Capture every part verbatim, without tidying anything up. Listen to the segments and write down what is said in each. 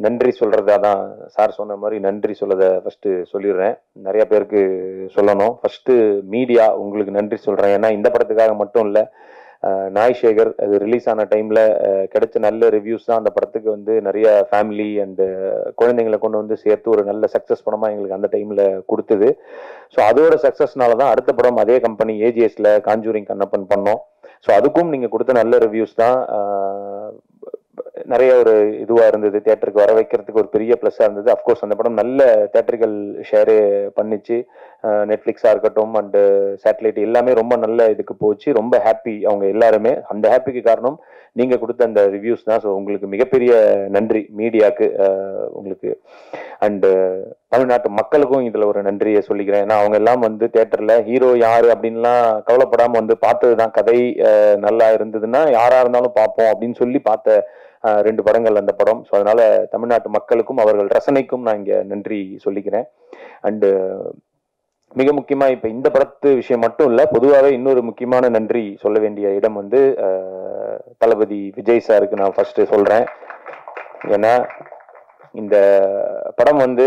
நன்றி சொல்றதா தான் சார் சொன்ன மாதிரி நன்றி சொல்லதை ஃபர்ஸ்ட் சொல்லிடுறேன். நிறைய பேருக்கு சொல்லணும். ஃபர்ஸ்ட் மீடியா உங்களுக்கு நன்றி சொல்றேன். ஏன்னா இந்த படத்துக்காக மட்டும் இல்லை, நாய் சேகர் அது ரிலீஸ் ஆன டைம்ல கிடைச்ச நல்ல ரிவ்யூஸ் தான் அந்த படத்துக்கு வந்து நிறைய ஃபேமிலி அண்டு குழந்தைங்களை கொண்டு வந்து சேர்த்து ஒரு நல்ல சக்ஸஸ் படமா எங்களுக்கு அந்த டைம்ல கொடுத்தது. ஸோ அதோட சக்ஸஸ்னால தான் அடுத்த படம் அதே கம்பெனி ஏஜிஎஸ்ல காஞ்சூரிங் கண்ணப்பன் பண்ணோம். ஸோ அதுக்கும் நீங்க கொடுத்த நல்ல ரிவ்யூஸ் தான் நிறைய ஒரு இதுவா இருந்தது, தியேட்டருக்கு வர வைக்கிறதுக்கு ஒரு பெரிய பிளஸ்ஸா இருந்தது. அஃப்கோர்ஸ் அந்த படம் நல்ல தியேட்டரிக்கல் ஷேரு பண்ணிச்சு. நெட்ஃபிளிக்ஸா இருக்கட்டும் அண்டு சேட்டலைட் எல்லாமே ரொம்ப நல்ல இதுக்கு போச்சு. ரொம்ப ஹாப்பி அவங்க எல்லாருமே. அந்த ஹாப்பிக்கு காரணம் நீங்க கொடுத்த அந்த ரிவ்யூஸ் தான். ஸோ உங்களுக்கு மிகப்பெரிய நன்றி மீடியாவுக்கு, உங்களுக்கு அண்டு தமிழ்நாட்டு மக்களுக்கும் இதுல ஒரு நன்றியை சொல்லிக்கிறேன். ஏன்னா அவங்க எல்லாம் வந்து தியேட்டர்ல ஹீரோ யாரு அப்படின்லாம் கவலைப்படாம வந்து பார்த்ததுதான். கதை நல்லா இருந்ததுன்னா யாரா இருந்தாலும் பார்ப்போம் அப்படின்னு சொல்லி பார்த்த ரெண்டு படங்கள் அந்த படம். ஸோ அதனால தமிழ்நாட்டு மக்களுக்கும் அவர்கள் ரசனைக்கும் நான் இங்க நன்றி சொல்லிக்கிறேன். அண்டு மிக முக்கியமா இப்ப இந்த படத்து விஷயம் மட்டும் இல்ல, பொதுவாகவே இன்னொரு முக்கியமான நன்றி சொல்ல வேண்டிய இடம் வந்து தளபதி விஜய் சாருக்கு நான் ஃபர்ஸ்ட் சொல்றேன். ஏன்னா இந்த படம் வந்து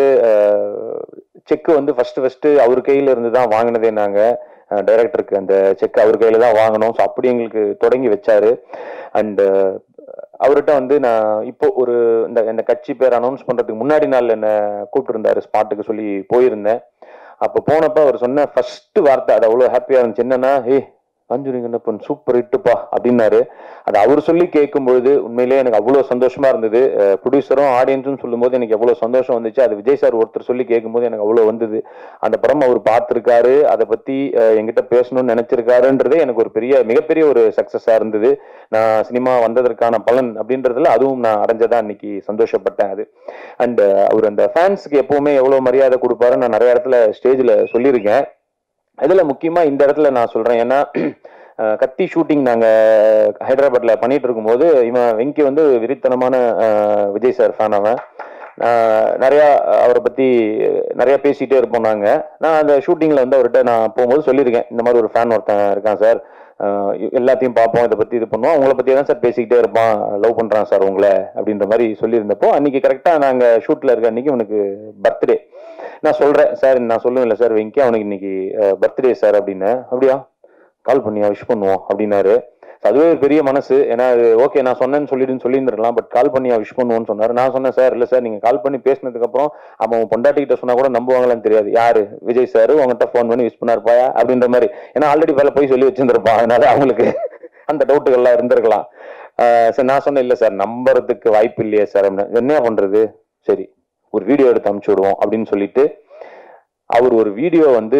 செக் வந்து ஃபர்ஸ்ட் ஃபர்ஸ்ட் அவர் கையில இருந்து தான் வாங்கினதே. நாங்க டைரக்டருக்கு அந்த செக் அவர் கையில தான் வாங்கணும். ஸோ அப்படி எங்களுக்கு தொடங்கி வச்சாரு. அண்ட் அவர்கிட்ட வந்து நான் இப்போ ஒரு இந்த இந்த கட்சி பேர் அனௌன்ஸ் பண்றதுக்கு முன்னாடி நாள் என்ன கூப்பிட்டு இருந்தாரு ஸ்பாட்டுக்கு சொல்லி போயிருந்தேன். அப்போ போனப்ப அவர் சொன்ன ஃபர்ஸ்ட் வார்த்தை அது அவ்வளோ ஹாப்பியா இருந்துச்சு. என்னன்னா, ஹே காஞ்சூரிங் கண்ணப்பன் சூப்பர் ஹிட்டுப்பா அப்படின்னாரு. அது அவர் சொல்லி கேட்கும் பொழுது உண்மையிலேயே எனக்கு அவ்வளோ சந்தோஷமா இருந்தது. ப்ரொடியூசரும் ஆடியன்ஸும் சொல்லும் போது எனக்கு எவ்வளோ சந்தோஷம் வந்துச்சு. அது விஜய் சார் ஒருத்தர் சொல்லி கேட்கும்போது எனக்கு அவ்வளோ வந்தது. அந்த படம் அவர் பார்த்துருக்காரு, அதை பத்தி என்கிட்ட பேசணும்னு நினைச்சிருக்காருன்றதே எனக்கு ஒரு பெரிய மிகப்பெரிய ஒரு சக்சஸா இருந்தது. நான் சினிமா வந்ததற்கான பலன் அப்படின்றதுல அதுவும் நான் அடைஞ்சதா இன்னைக்கு சந்தோஷப்பட்டேன். அது அண்ட் அவர் அந்த ஃபேன்ஸுக்கு எப்பவுமே எவ்வளவு மரியாதை கொடுப்பாருன்னு நான் நிறைய இடத்துல ஸ்டேஜ்ல சொல்லியிருக்கேன். இதுல முக்கியமா இந்த இடத்துல நான் சொல்றேன். ஏன்னா கத்தி ஷூட்டிங் நாங்க ஹைதராபாத்ல பண்ணிட்டு இருக்கும் போது இவன் வெங்கி வந்து விரித்தனமான விஜய் சார் ஃபேன். அவன் நிறைய அவரை பத்தி நிறைய பேசிட்டே இருப்போம் நாங்க. நான் அந்த ஷூட்டிங்ல வந்து அவர்கிட்ட நான் போகும்போது சொல்லியிருக்கேன், இந்த மாதிரி ஒரு ஃபேன் ஒருத்தன் இருக்கான் சார், எல்லாத்தையும் பார்ப்போம், இதை பத்தி இது பண்ணுவோம், உங்களை பத்தி தான் சார் பேசிக்கிட்டே இருப்பான், லவ் பண்றான் சார் உங்களை அப்படின்ற மாதிரி சொல்லியிருந்தப்போ அன்னைக்கு கரெக்டா நாங்க ஷூட்ல இருக்க அன்னைக்கு உனக்கு பர்த்டே. நான் சொல்றேன், சார் நான் சொல்லுவேன் இல்லை சார் வெங்கி அவனுக்கு இன்னைக்கு பர்த்டே சார் அப்படின்னு. அப்படியா, கால் பண்ணியா விஷ் பண்ணுவோம் அப்படின்னாரு. அதுவே பெரிய மனசு. ஏன்னா அது ஓகே நான் சொன்னேன்னு சொல்லிடுன்னு சொல்லியிருந்துடலாம், பட் கால் பண்ணியா விஷ் பண்ணுவோன்னு சொன்னாரு. நான் சொன்னேன், சார் இல்லை சார் நீங்க கால் பண்ணி பேசினதுக்கு அப்புறம் அவன் பொண்டாட்டிக்கிட்ட சொன்னா கூட நம்புவாங்களான்னு தெரியாது, யாரு விஜய் சார் உங்ககிட்ட ஃபோன் பண்ணி விஷ் பண்ணாருப்பாயா அப்படின்ற மாதிரி. ஏன்னா ஆல்ரெடி வேலை போய் சொல்லி வச்சிருந்திருப்பான், அதனால அவங்களுக்கு அந்த டவுட்டுகள்லாம் இருந்திருக்கலாம். சரி நான் சொன்னேன், இல்லை சார் நம்புறதுக்கு வாய்ப்பு இல்லையே சார் அப்படின்னு. என்ன பண்றது, சரி ஒரு வீடியோ எடுத்து அனுப்பிச்சு விடுவோம் அப்படின்னு சொல்லிட்டு அவர் ஒரு வீடியோ வந்து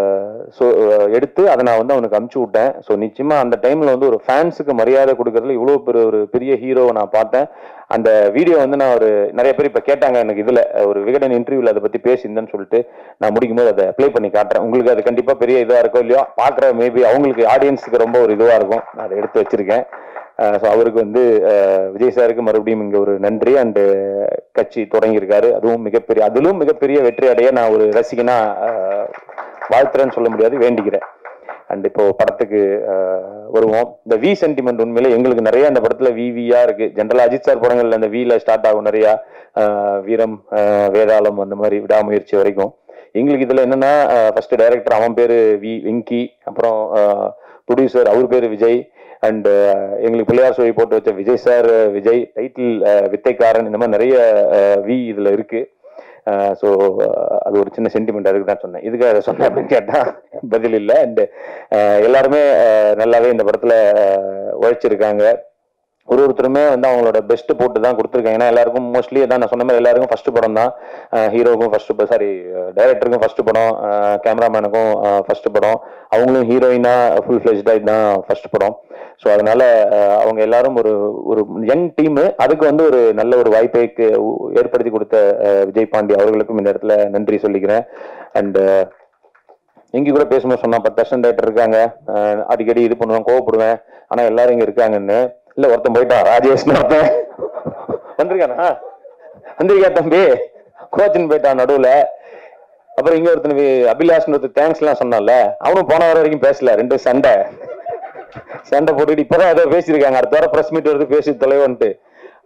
எடுத்து அதை நான் வந்து அவனுக்கு அனுப்பிச்சு விட்டேன். ஸோ நிச்சயமா அந்த டைம்ல வந்து ஒரு ஃபேன்ஸுக்கு மரியாதை கொடுக்கறதுல இவ்வளோ பெரிய ஒரு பெரிய ஹீரோவை நான் பார்த்தேன். அந்த வீடியோ வந்து நான் ஒரு நிறைய பேர் இப்போ கேட்டாங்க எனக்கு இதுல ஒரு விகடன் இன்டர்வியூல அதை பத்தி பேசியிருந்தேன்னு சொல்லிட்டு நான் முடிக்கும் போது அதை ப்ளே பண்ணி காட்டுறேன். உங்களுக்கு அது கண்டிப்பா பெரிய இதாக இருக்கும் இல்லையோ, பார்க்குற மேபி அவங்களுக்கு ஆடியன்ஸுக்கு ரொம்ப ஒரு இதுவாக இருக்கும். நான் அதை எடுத்து வச்சிருக்கேன். ஸோ அவருக்கு வந்து விஜய் சாருக்கு மறுபடியும் இங்கே ஒரு நன்றி. அண்டு கட்சி தொடங்கியிருக்காரு, அதுவும் மிகப்பெரிய அதிலும் மிகப்பெரிய வெற்றி அடைய நான் ஒரு ரசிகனா வாழ்த்துறேன்னு சொல்ல முடியாது, வேண்டிக்கிறேன். அண்ட் இப்போ படத்துக்கு வருவோம். இந்த வி சென்டிமெண்ட் உண்மையிலே எங்களுக்கு நிறைய அந்த படத்துல வி வியா இருக்கு. ஜென்ரலா அஜித் சார் படங்கள்ல அந்த வீல ஸ்டார்ட் ஆகும் நிறையா, வீரம், வேதாளம், அந்த மாதிரி விடாமுயற்சி வரைக்கும். எங்களுக்கு இதுல என்னன்னா ஃபர்ஸ்ட் டைரக்டர் அவன் பேரு வி வெங்கி, அப்புறம் ப்ரொடியூசர் அவர் பேரு விஜய், அண்ட் எங்களுக்கு பிள்ளையார் சொல்லி போட்டு வச்ச விஜய் சார் விஜய், டைட்டில் வித்தைக்காரன், இந்த மாதிரி நிறைய வி இதுல இருக்கு. ஸோ அது ஒரு சின்ன சென்டிமெண்ட் அதுக்கு தான் சொன்னேன். இதுக்காக அதை சொன்னேன் அப்படின்னு கேட்டா பதில் இல்லை. அண்ட் எல்லாருமே நல்லாவே இந்த படத்துல உழைச்சிருக்காங்க. ஒரு ஒருத்தருமே வந்து அவங்களோட பெஸ்ட் போட்டு தான் கொடுத்துருக்காங்க. ஏன்னா எல்லாருக்கும் மோஸ்ட்லி தான் நான் சொன்ன மாதிரி எல்லாருக்கும் ஃபர்ஸ்ட் படம் தான். ஹீரோவுக்கும் ஃபர்ஸ்ட், சாரி டைரக்டருக்கும் ஃபர்ஸ்ட் படம், கேமராமேனுக்கும் ஃபர்ஸ்ட் படம், அவங்களும் ஹீரோயினா ஃபுல் ஃபிளெஜ்டா இதுதான் ஃபர்ஸ்ட் படம். ஸோ அதனால அவங்க எல்லாரும் ஒரு ஒரு யங் டீமு. அதுக்கு வந்து ஒரு நல்ல ஒரு வாய்ப்பை ஏற்படுத்தி கொடுத்த விஜய் பாண்டி அவர்களுக்கும் இந்த இடத்துல நன்றி சொல்லிக்கிறேன். அண்ட் இங்கே கூட பேசும்போது சொன்னா பத்து வருஷம் டைரக்டர் இருக்காங்க, அடிக்கடி இது பண்ணுவேன், கோவப்படுவேன், ஆனா எல்லாரும் இங்க இருக்காங்கன்னு. இல்ல ஒருத்தன் போயிட்டான், ராஜேஷ் ஒருத்தன் வந்திருக்கானா, வந்திருக்கா தம்பி, கோச்சின்னு போயிட்டான் நடுவுல. அப்புறம் இங்க ஒருத்தன் அபிலாஷ் ஒருத்தர் தேங்க்ஸ் எல்லாம் சொன்னால, அவனும் போன வர வரைக்கும் பேசல. ரெண்டு சண்டை சண்டை போட்டுக்கிட்டு இப்பதான் ஏதோ பேசியிருக்காங்க, அடுத்த வாரம் பிரஸ் மீட் வருது பேசி தொலைவன்ட்டு.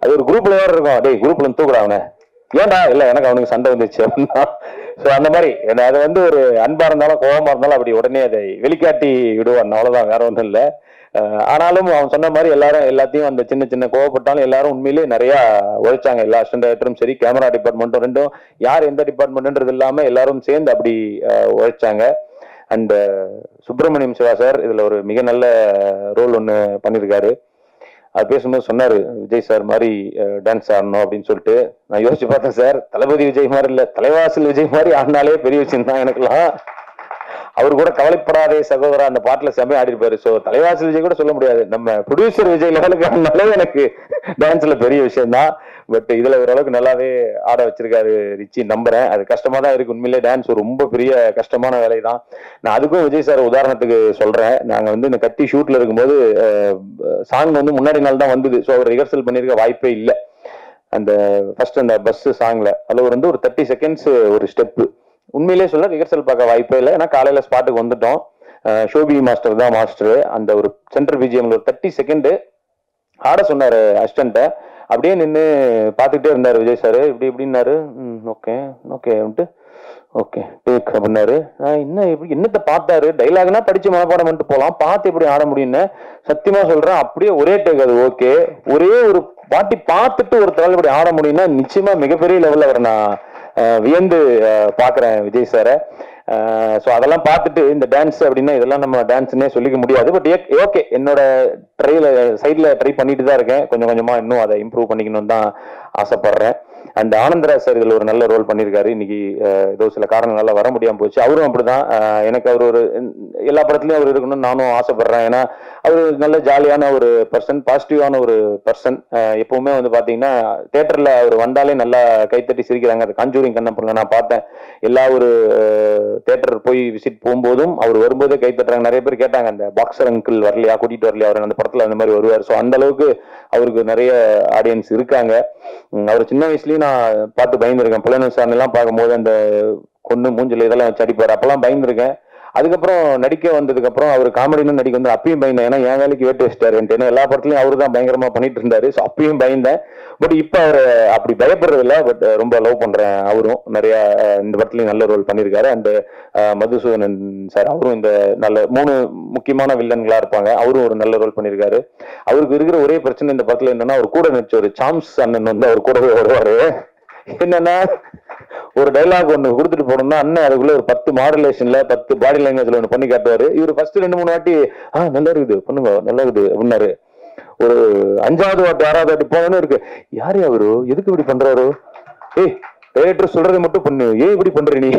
அது ஒரு குரூப்ல வேற இருக்கும், டேய் குரூப்ல இருந்து தூக்குறா அவனை, ஏன்டா இல்லை எனக்கு அவனுக்கு சண்டை வந்துச்சு அப்படின்னா. ஸோ அந்த மாதிரி அது வந்து ஒரு அன்பா இருந்தாலும் கோபமா இருந்தாலும் அப்படி உடனே அதை வெளிக்காட்டி விடுவான், அவ்வளவுதான், வேற ஒன்றும் இல்லை. ஆனாலும் அவன் சொன்ன மாதிரி எல்லாரும் எல்லாத்தையும் அந்த சின்ன சின்ன கோவப்பட்டாலும் எல்லாரும் உண்மையிலேயே நிறைய உழைச்சாங்க. எல்லா அசிஸ்டன்ட் டைரக்டரும் சரி, கேமரா டிபார்ட்மெண்ட்டும் ரெண்டும், யார் எந்த டிபார்ட்மெண்ட்ன்றது இல்லாம எல்லாரும் சேர்ந்து அப்படி உழைச்சாங்க. அண்ட் சுப்பிரமணியம் சிவா சார் இதுல ஒரு மிக நல்ல ரோல் ஒன்று பண்ணியிருக்காரு. அது பேசும்போது சொன்னாரு, விஜய் சார் மாதிரி டான்ஸ் ஆடணும் அப்படின்னு சொல்லிட்டு. நான் யோசிச்சு பார்த்தேன், சார் தளபதி விஜய் மாதிரி இல்ல, தலைவாசல் விஜய் மாதிரி ஆடினாலே பெரிய விஷயம் தான் எனக்குலாம். அவரு கூட கவலைப்படாதே சகோதரா அந்த பாட்டுல செம்மையா ஆடி இருப்பாரு. சோ தலைவாசல் விஜய் கூட சொல்ல முடியாது, நம்ம ப்ரொடியூசர் விஜய் லெவலுக்கு ஆடினாலே எனக்கு டான்ஸ்ல பெரிய விஷயம் தான். பட் இதுல ஓரளவுக்கு நல்லாவே ஆட வச்சிருக்காரு ரிச்சி, நம்புறேன். அது கஷ்டமா தான் இருக்கு உண்மையிலே, டான்ஸ் ரொம்ப பெரிய கஷ்டமான வேலை தான். நான் அதுக்கும் விஜய் சார் உதாரணத்துக்கு சொல்றேன். நாங்க வந்து இந்த கத்தி ஷூட்ல இருக்கும்போது சாங் வந்து முன்னாடி நாள் தான் வந்தது. ஸோ அவர் ரிஹர்சல் பண்ணிருக்க வாய்ப்பே இல்லை. அந்த ஃபர்ஸ்ட் அந்த பஸ் சாங்ல அதுல வந்து ஒரு தேர்ட்டி செகண்ட்ஸ் ஒரு ஸ்டெப்பு, உண்மையிலே சொல்ல ரிஹர்சல் பார்க்க வாய்ப்பே இல்லை. ஏன்னா காலையில ஸ்பாட்டுக்கு வந்துட்டோம், ஷோபி மாஸ்டர் தான் மாஸ்டர். அந்த ஒரு சென்ட்ரல் பிஜிஎம்ல ஒரு தேர்ட்டி செகண்ட் ஆட சொன்னாரு அசிஸ்டண்ட்டை. அப்படியே நின்று பார்த்துக்கிட்டே இருந்தாரு விஜய் சார். இப்படி இப்படின்னாரு, ஓகே ஓகே வந்துட்டு ஓகே டேக் அப்படின்னாரு. என்ன எப்படி என்னத்தை பார்த்தாரு, டைலாக்னா படிச்சு மனப்பாடம் பண்ணிட்டு போகலாம், பார்த்து எப்படி ஆட முடியும்னு சத்தியமா சொல்றேன். அப்படியே ஒரே டேக், அது ஓகே. ஒரே ஒரு பாட்டி பார்த்துட்டு ஒரு தடவை இப்படி ஆட முடியும்னா நிச்சயமா மிகப்பெரிய லெவலில் அவர் நான் வியந்து பாக்குறேன் விஜய் சாரை. ஸோ அதெல்லாம் பார்த்துட்டு இந்த டான்ஸ் அப்படின்னா இதெல்லாம் நம்ம டான்ஸ்னே சொல்லிக்க முடியாது. பட் ஓகே, என்னோட ட்ரைல சைட்ல ட்ரை பண்ணிட்டு தான் இருக்கேன். கொஞ்சம் கொஞ்சமா இன்னும் அதை இம்ப்ரூவ் பண்ணிக்கணும்னு தான் ஆசைப்படுறேன். அண்ட் ஆனந்தராஜ் சார் இதில் ஒரு நல்ல ரோல் பண்ணியிருக்காரு. இன்னைக்கு ஏதோ சில காரணங்களால வர முடியாமல் போச்சு. அவரும் அப்படிதான். எனக்கு அவர் ஒரு எல்லா படத்துலையும் அவர் இருக்கணும்னு நானும் ஆசைப்படுறேன். ஏன்னா அவர் நல்ல ஜாலியான ஒரு பர்சன், பாசிட்டிவான ஒரு பர்சன். எப்பவுமே வந்து பார்த்தீங்கன்னா தேட்டரில் அவர் வந்தாலே நல்லா கைத்தட்டி சிரிக்கிறாங்க. அது காஞ்சூரிங் கண்ணப்பன்ல நான் பார்த்தேன். எல்லா ஒரு தேட்டர் போய் விசிட் போகும்போதும் அவர் வரும்போதே கைத்தட்டுறாங்க. நிறைய பேர் கேட்டாங்க, அந்த பாக்ஸர் அங்கிள் வரலையா, கூட்டிட்டு வரலையா அவர் அந்த படத்தில், அந்த மாதிரி வருவார். ஸோ அந்த அளவுக்கு அவருக்கு நிறைய ஆடியன்ஸ் இருக்காங்க. அவர் சின்ன வயசுலயும் நான் பார்த்து பயந்துருக்கேன். புலனு சார் எல்லாம் பார்க்கும்போது அந்த கொண்டு மூஞ்சில இதெல்லாம் வச்சு அடிப்பாரு, அப்பெல்லாம் பயந்துருக்கேன். அதுக்கப்புறம் நடிக்க வந்ததுக்கு அப்புறம் அவர் காமெடின்னு நடிக்க வந்து அப்பயும் பயந்தேன். ஏன்னா என் வேலைக்கு வேட்டு வச்சிட்டாரு. ஏன்னா எல்லா படத்துலயும் அவரு தான் பயங்கரமா பண்ணிட்டு இருந்தாரு. ஸோ அப்பயும் பயந்தேன். பட் இப்ப அவர் அப்படி பயப்படுறது இல்லை. பட் ரொம்ப லவ் பண்றேன். அவரும் நிறைய இந்த படத்துலயும் நல்ல ரோல் பண்ணியிருக்காரு. அண்ட் மதுசூதனன் சார் அவரும் இந்த நல்ல மூணு முக்கியமான வில்லன்களா இருப்பாங்க. அவரும் ஒரு நல்ல ரோல் பண்ணியிருக்காரு. அவருக்கு இருக்கிற ஒரே பிரச்சனை இந்த படத்துல என்னன்னா, அவர் கூட நடிச்ச ஒரு சாம்ஸ் அண்ணன் வந்து அவர் கூடவே வருவாரு. என்னன்னா ஒரு டைலாக் ஒண்ணு கொடுத்துட்டு போனோம்னா அண்ணன் அதுக்குள்ள ஒரு பத்து மாடுலேஷன்ல பத்து பாடி லாங்குவேஜ்ல ஒண்ணு பண்ணி காட்டுவாரு. இவர் ஃபர்ஸ்ட் ரெண்டு மூணு வாட்டி ஆஹ் நல்லா இருக்குது பண்ணுங்க நல்லா இருக்குது அப்படின்னாரு. ஒரு அஞ்சாவது வாட்டி ஆறாவது வாட்டி போனோன்னு இருக்கு, யாரு அவரு, எதுக்கு இப்படி பண்றாரு, ஏய் டைரக்டர் சொல்றதை மட்டும் பண்ணு, ஏன் இப்படி பண்ற நீ.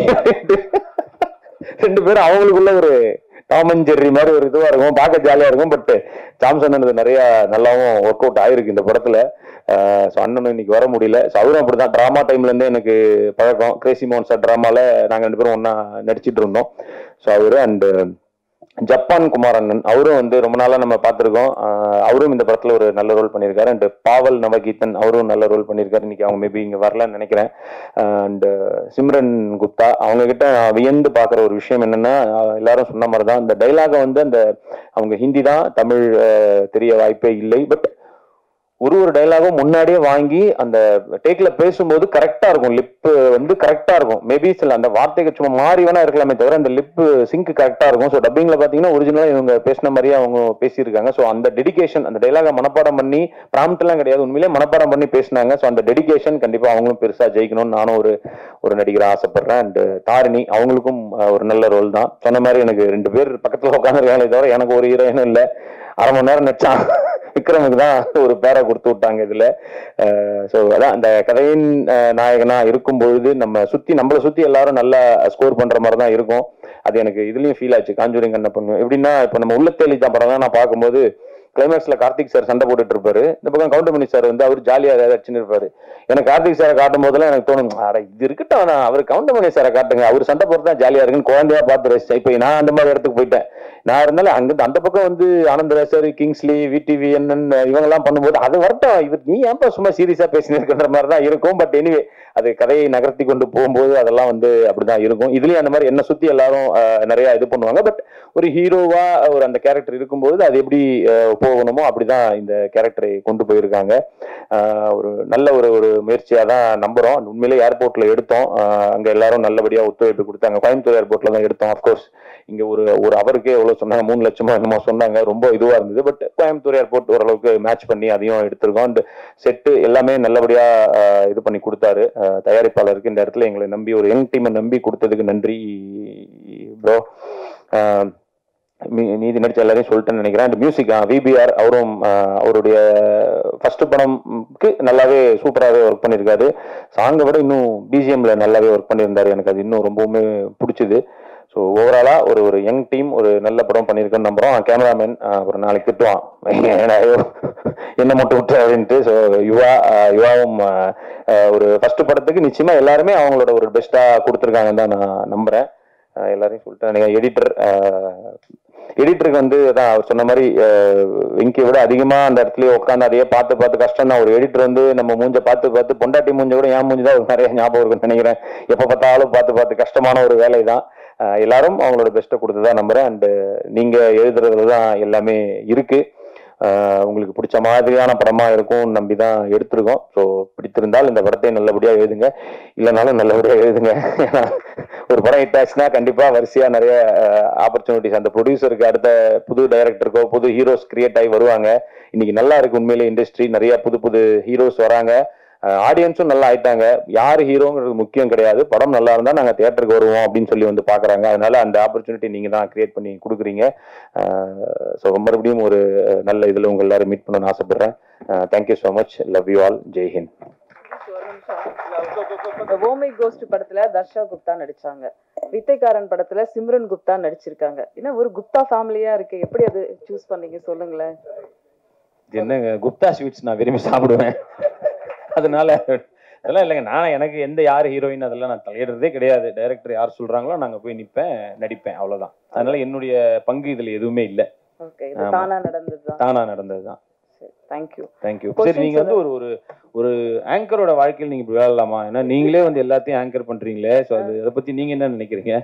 ரெண்டு பேரும் அவங்களுக்குள்ள ஒரு டாமன் ஜெர்ரி மாதிரி ஒரு இதுவா இருக்கும், பார்க்க ஜாலியா இருக்கும். பட் சாம்சன் நிறைய நல்லாவும் ஒர்க் அவுட் ஆயிருக்கு இந்த படத்துல. ஸோ அண்ணனும் இன்னைக்கு வர முடியல. ஸோ அவரும் அப்படிதான், ட்ராமா டைம்ல இருந்தே எனக்கு பழக்கம். கிரேசி மோகன் சார் ட்ராமால நாங்கள் ரெண்டு பேரும் ஒன்னா நடிச்சிட்டு இருந்தோம். ஸோ அவரு அண்ட் ஜப்பான் குமார் அண்ணன் அவரும் வந்து ரொம்ப நாளா நம்ம பார்த்துருக்கோம். அவரும் இந்த படத்துல ஒரு நல்ல ரோல் பண்ணியிருக்காரு. அண்ட் பாவல் நவகீதன் அவரும் நல்ல ரோல் பண்ணியிருக்காரு. இன்னைக்கு அவங்க மேபி இங்க வரலன்னு நினைக்கிறேன். அண்ட் சிம்ரன் குப்தா அவங்க கிட்ட வியந்து பார்க்குற ஒரு விஷயம் என்னன்னா, எல்லாரும் சொன்ன மாதிரி தான் இந்த டைலாக வந்து அந்த அவங்க ஹிந்தி தான், தமிழ் தெரிய வாய்ப்பே இல்லை. பட் ஒரு ஒரு டைலாகும் முன்னாடியே வாங்கி அந்த டேக்ல பேசும்போது கரெக்டா இருக்கும், லிப் வந்து கரெக்டா இருக்கும். மேபி சில அந்த வார்த்தைக்கு சும்மா மாறி வேணா இருக்கலாமே தவிர அந்த லிப் சிங்க் கரெக்டா இருக்கும். ஸோ டப்பிங்ல பாத்தீங்கன்னா ஒரிஜினலா இவங்க பேசின மாதிரியே அவங்க பேசியிருக்காங்க. ஸோ அந்த டெடிகேஷன், அந்த டைலாக மனப்பாடம் பண்ணி பிராம்ப்ட் எல்லாம் கிடையாது, உண்மையிலே மனப்பாடம் பண்ணி பேசினாங்க. ஸோ அந்த டெடிகேஷன் கண்டிப்பா அவங்களும் பெருசா ஜெயிக்கணும்னு நானும் ஒரு ஒரு நடிகரை ஆசைப்படுறேன். அண்ட் தாரிணி அவங்களுக்கும் ஒரு நல்ல ரோல் தான். சொன்ன மாதிரி எனக்கு ரெண்டு பேர் பக்கத்துல உட்காந்துருக்காங்களே தவிர எனக்கு ஒரு ஹீரோயினும் இல்லை. அரை மணி நேரம் நடிச்சான் விக்ரமுக்கு தான் ஒரு பேரை கொடுத்து விட்டாங்க இதுல. ஸோ அதான் அந்த கதையின் நாயகனா இருக்கும் பொழுது நம்ம சுத்தி நம்மளை சுத்தி எல்லாரும் நல்லா ஸ்கோர் பண்ற மாதிரி தான் இருக்கும். அது எனக்கு இதுலயும் ஃபீல் ஆச்சு. காஞ்சூரிங் கண்ணப்பன் எப்படின்னா, இப்போ நம்ம உள்ள தேலி தான் படம் தான் நான் பார்க்கும்போது கிளைமேக்ஸ்ல கார்த்திக் சார் சண்டை போட்டுட்டு இருப்பாரு, இந்த பக்கம் கவுண்டமணி சார் வந்து அவர் ஜாலியா ஏதாவது அடிச்சுன்னு இருப்பாரு. எனக்கு கார்த்திக் சாரை காட்டும் போதெல்லாம் எனக்கு தோணும், அட இது இருக்கட்டும் அவர் கவுண்டமணி சாரை காட்டுங்க, அவர் சண்டை போட்டு தான் ஜாலியா இருக்குன்னு குழந்தையா பார்த்து ரசிச்சேன். இப்போ நான் அந்த மாதிரி இடத்துக்கு போயிட்டேன். நான் இருந்தாலும் அங்க அந்த பக்கம் வந்து ஆனந்தராஜர், கிங்ஸ்லி, விடிவி என்னன் இவங்க எல்லாம் பண்ணும்போது அது வரட்டும், இவர் நீ ஏன்பா சும்மா சீரியஸா பேசினிருக்கின்ற மாதிரி தான் இருக்கும். பட் எனிவே அது கதையை நகர்த்தி கொண்டு போகும்போது அதெல்லாம் வந்து அப்படிதான் இருக்கும். இதுலயும் அந்த மாதிரி என்ன சுத்தி எல்லாரும் நிறைய இது பண்ணுவாங்க. பட் ஒரு ஹீரோவா ஒரு அந்த கேரக்டர் இருக்கும்போது அது எப்படி போகணுமோ அப்படிதான் இந்த கேரக்டரை கொண்டு போயிருக்காங்க. ஒரு நல்ல ஒரு ஒரு முயற்சியாக தான் நம்புகிறோம். உண்மையிலே ஏர்போர்ட்டில் எடுத்தோம், அங்கே எல்லாரும் நல்லபடியாக ஒத்துழைப்பு கொடுத்தாங்க. கோயம்புத்தூர் ஏர்போர்ட்டில் தான் எடுத்தோம். அஃப்கோர்ஸ் இங்கே ஒரு ஒரு அவருக்கே எவ்வளோ சொன்னாங்க, மூணு லட்சமா என்னமோ சொன்னாங்க, ரொம்ப இதுவாக இருந்தது. பட் கோயம்புத்தூர் ஏர்போர்ட் ஓரளவுக்கு மேட்ச் பண்ணி அதையும் எடுத்திருக்கோம். அண்ட் செட்டு எல்லாமே நல்லபடியாக இது பண்ணி கொடுத்தாரு. தயாரிப்பாளருக்கு இந்த இடத்துல எங்களை நம்பி ஒரு யங் டீமை நம்பி கொடுத்ததுக்கு நன்றி ப்ரோ. நீதி நடிச்ச எல்லாரையும் சொல்லிட்டேன்னு நினைக்கிறேன். அண்ட் மியூசிக் விபிஆர் அவரும் அவருடைய ஃபர்ஸ்ட் படம்க்கு நல்லாவே சூப்பராகவே ஒர்க் பண்ணியிருக்காரு. சாங்கை விட இன்னும் பிஜிஎம்ல நல்லாவே ஒர்க் பண்ணியிருந்தாரு. எனக்கு அது இன்னும் ரொம்பவுமே பிடிச்சிது. ஸோ ஓவராலா ஒரு ஒரு யங் டீம் ஒரு நல்ல படம் பண்ணியிருக்கேன்னு நம்புறோம். கேமராமேன் ஒரு நாளைக்கு திட்டுவான் என்ன மட்டும் விட்டு அப்படின்ட்டு. ஸோ யுவா யுவாவும் ஒரு ஃபர்ஸ்ட் படத்துக்கு நிச்சயமா எல்லாருமே அவங்களோட ஒரு பெஸ்டா கொடுத்துருக்காங்கன்னு தான் நான் நம்புறேன். எல்லாரையும் சொல்லிட்டேன். எடிட்டர் எடிட்டருக்கு வந்து அதான் அவர் சொன்ன மாதிரி வெங்கியை விட அதிகமா அந்த இடத்துலயே உட்காந்து அதையே பார்த்து பார்த்து கஷ்டம் தான். ஒரு எடிட்டர் வந்து நம்ம மூஞ்ச பார்த்து பார்த்து பொண்டாட்டி மூஞ்ச கூட ஏன் மூஞ்சி தான் நிறைய ஞாபகம் இருக்குன்னு நினைக்கிறேன். எப்ப பார்த்தாலும் பார்த்து பார்த்து கஷ்டமான ஒரு வேலை தான். எல்லாரும் அவங்களோட பெஸ்ட்டை கொடுத்துதான் நம்புறேன். அண்ட் நீங்க எழுதுறதுல தான் எல்லாமே இருக்கு. உங்களுக்கு பிடிச்ச மாதிரியான படமா இருக்கும் நம்பி தான் எடுத்திருக்கோம். ஸோ பிடித்திருந்தால் இந்த படத்தை நல்லபடியா எழுதுங்க, இல்லைனாலும் நல்லபடியா எழுதுங்க. ஒரு படம் ஹிட் ஆச்சுன்னா கண்டிப்பா வரிசையா நிறைய ஆப்பர்ச்சுனிட்டிஸ் அந்த ப்ரொடியூசருக்கு, அடுத்த புது டைரக்டருக்கோ புது ஹீரோஸ் கிரியேட் ஆகி வருவாங்க. இன்னைக்கு நல்லா இருக்கு உண்மையிலே இண்டஸ்ட்ரி, நிறைய புது புது ஹீரோஸ் வராங்க. ஆடியன்ஸும் நல்லா ஆயிட்டாங்க. யாரு ஹீரோங்கிறது முக்கியம் கிடையாது, படம் நல்லா இருந்தா நாங்க தியேட்டருக்கு வருவோம் அப்படின்னு சொல்லி வந்து பாக்குறாங்க. அதனால அந்த ஆப்பர்ச்சுனிட்டி நீங்க தான் கிரியேட் பண்ணி கொடுக்குறீங்க. ஸோ மறுபடியும் ஒரு நல்ல இதுல உங்க எல்லாரும் மீட் பண்ணணும்னு ஆசைப்படுறேன். Thank you so much. Love you all. Jai Hind. Oh my ghost படத்துல தர்ஷா குப்தா நடிச்சாங்க. வித்தைக்காரன் படத்துல சிம்ரன் குப்தா நடிச்சிருக்காங்க. என்ன ஒரு குப்தா ஃபேமிலியா இருக்கு, எப்படி அது சூஸ் பண்ணீங்க சொல்லுங்களேன். என்னங்க குப்தா ஸ்வீட்ஸ் நான் விரும்பி சாப்பிடுவேன், அதனால அதெல்லாம் இல்லைங்க. நான் எனக்கு எந்த யார் ஹீரோயின் அதெல்லாம் நான் தலையிடுறதே கிடையாது. டைரக்டர் யார் சொல்றாங்களோ நாங்க போய் நிற்பேன், நடிப்பேன், அவ்வளவுதான். அதனால என்னுடைய பங்கு இதுல எதுவுமே இல்லை. தானா நடந்ததுதான். தானா நடந்ததுதான். Thank you thank you. சரி, நீங்க வந்து ஒரு ஒரு ஒரு ஆங்கரோட வாழ்க்கையில் நீங்க இப்படி விளையாடலாமா? ஏன்னா நீங்களே வந்து எல்லாத்தையும் ஆங்கர் பண்றீங்களே, ஸோ அது அதை பத்தி நீங்க என்ன நினைக்கிறீங்க?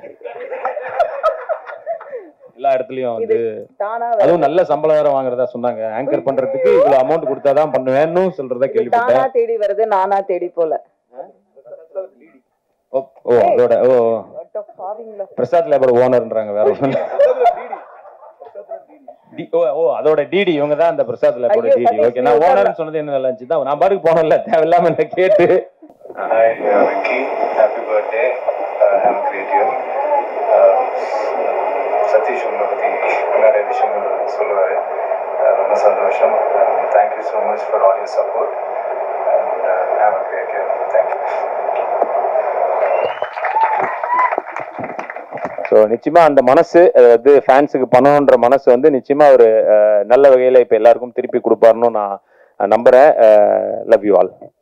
எல்லா இடத்துலயும் வந்து அதுவும் நல்ல சம்பளம் வேற வாங்குறதா சொன்னாங்க. ஆங்கர் பண்றதுக்கு இவ்வளவு அமௌண்ட் கொடுத்தாதான் பண்ணுவேன்னு சொல்றதா கேள்விப்பட்டேன். தானா தேடி வருது நானா தேடி போல. ஓ அதோட ஓ பிரசாத் லேபர் ஓனர்ன்றாங்க, வேற ஒன்றும் ஓ அதோட டிடி இவங்க தான் அந்த பிரசாத் லேபரோட டிடி. ஓகே, நான் ஓனர்னு சொன்னது என்ன நல்லா இருந்துச்சு தான், நான் பாட்டுக்கு போனல தேவையில்லாம என்ன கேட்டு. Hi Venky, happy birthday. I am creative. Sathish உங்களை பற்றி நிறைய விஷயங்கள் சொல்லுவார், ரொம்ப சந்தோஷம். Thank you so much for all your support and have a great year. Thank you. So நிச்சயமா அந்த மனசு அதாவது ஃபேன்ஸுக்கு பண்ணணுன்ற மனசு வந்து நிச்சயமா ஒரு நல்ல வகையில் இப்போ எல்லாருக்கும் திருப்பி கொடுப்பாருன்னு நான் நம்புறேன். Love you all.